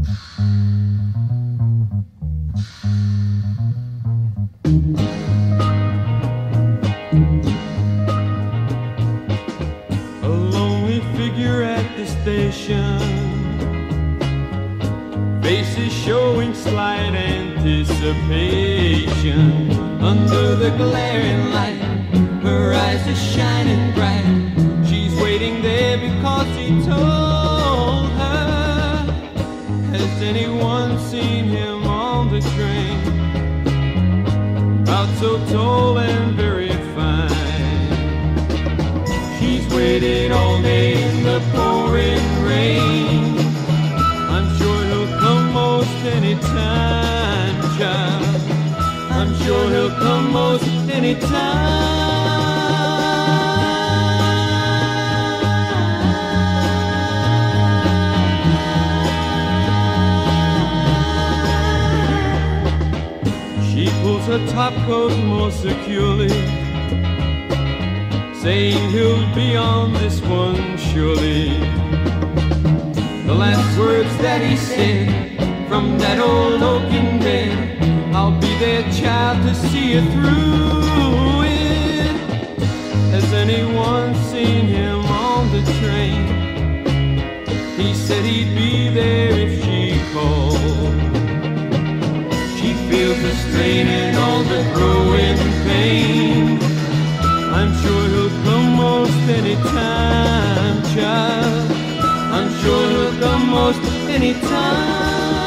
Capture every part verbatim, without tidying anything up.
A lonely figure at the station, faces showing slight anticipation. Under the glaring light, her eyes are shining bright. She's waiting there because he told her. Has anyone seen him on the train? Out so tall and very fine. She's waited all day in the pouring rain. I'm sure he'll come most any time, child. I'm sure he'll come most any time. She pulls her top coat more securely, saying he'll be on this one surely. The last words that he said from that old oaken bed, I'll be there, child, to see you through it. Has anyone seen him on the train? He said he'd be there if she called. She feels the strain and all the growing pain. I'm sure he'll come most any time, child. I'm sure he'll come most any time.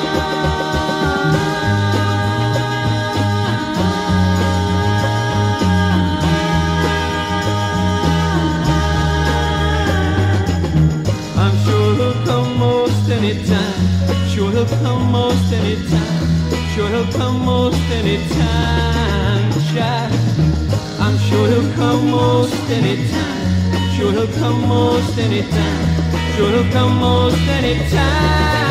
Anytime, sure he'll come most anytime, sure he'll come most anytime, child. I'm sure he'll come most anytime, sure he'll come most anytime, sure he'll come most anytime.